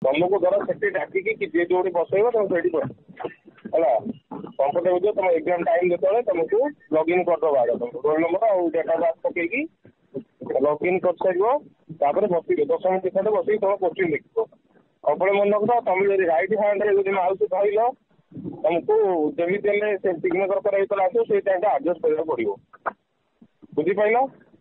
तुमको धर से डाकिकी कि जे जो बसैब तुम से है कंफर्टेबल तुम एग्जाम टाइम जो तुमको लॉगिन करदे आगे तुम रोल नंबर और डेट ऑफ बर्थ पकईकी लॉगिन कर सार बस 10 मिनट खंडे बस तुम क्वेश्चन लिख अपने मन रख तुम जब रईट हैंड रे माउस धरल तुमको जमी सिग्नेचर कर आसो से टाइम आडजस्ट करने पड़ो बुझीपाल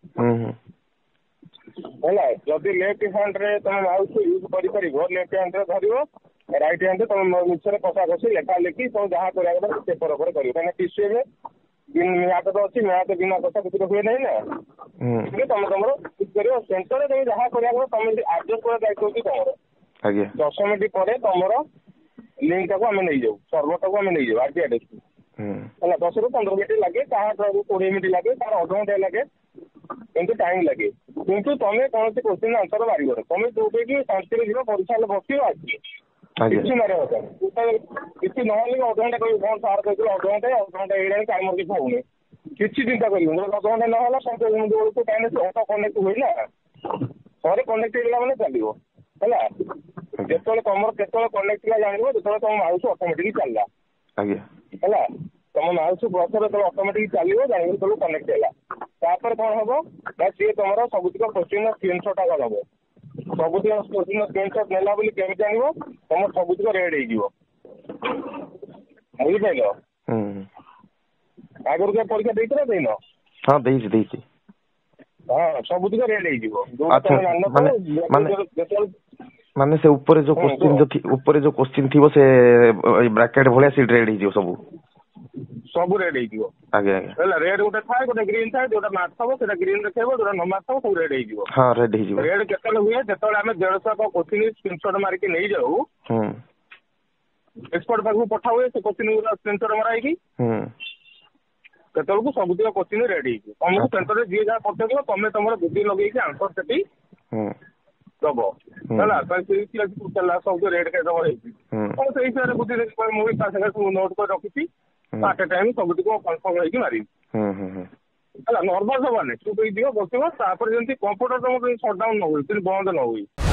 है जदि लेफ्ट हैंड रे तुम माउस यूज कर लेफ्ट हैंड रे धर रईट हैंड रे तुम मिक्सर कषा कषि लेखा लेखि तुम जहाँ कर पेपर पर कर टीसी मैथ तो अच्छी मैथ बिना कथा कुछ हुए ना तुम तुम ठीक कर सेंटर तुम जहाँ कर तुम आडजस्ट कर दायित्व कि तुम 10 मिनट पर तुम लिंक टाक आम नहीं जाऊ सर्वर टाक आम नहीं जाऊ आरटी एड्रेस है 10 ରୁ 15 मिनट लगे कहा 20 मिनट लगे तार अधघंटे लगे किंतु टाइम लगे किंतु तुम कौन से क्वेश्चन आंसर मार तुम जो शांति जीव परीक्षा बस किसी मारे किसी ना अधघंटे कह कौन सार कहते अधघंटे अधघंटे ये टाइमर किसी होनी किसी चिंता कर अधघंटे ना सौ टाइम ऑटो कनेक्ट हुए ना थे कनेक्ट होगा मैंने चलो है जो तुम के कनेक्ट जान जो तुम माउस ऑटोमेटिक चलला है तुम माउस बस जो ऑटोमेटिक चलो जान सब कनेक्ट है कौन हम ना सी तुम सबुत क्वेश्चन स्क्रीनशॉट आगे दब सबुत क्वेश्चन स्क्रीनशॉट नेला केमी जान तुम सबुत रेड हो बुझीपाल आगुरी क्या परीक्षा देना देन हाँ देती हाँ सबुत रेड माने से ऊपर जो क्वेश्चन जो ऊपर जो क्वेश्चन थी से ब्रैकेट भलिया से रेड हो सब सब रेड हो आगे रेड गोटे थाए गोटे ग्रीन थाए जो मार्क थो से ग्रीन देखो जो न मार्क थो सब रेड हो हाँ रेड हो रेड केतल हुए जो आम 150 क्वेश्चन स्क्रीनशॉट मारिक नहीं जाऊ एक्सपर्ट पाखु पठा हुए से क्वेश्चन स्क्रीनशॉट मराई केतल को सब क्वेश्चन रेड हो तुमको सेंटर में जी जहाँ पचार तुम तुम बुद्धि लगे आंसर से दब है सब रेड कैदम से हिसाब से बुद्धि मुझे सब नोट कर रखी आट ए टाइम सब कनफर्म होगी मारी है नर्भस हबानी चुप हो बस जमी कंप्यूटर तुम सटडाउन न हुई बंद न हुई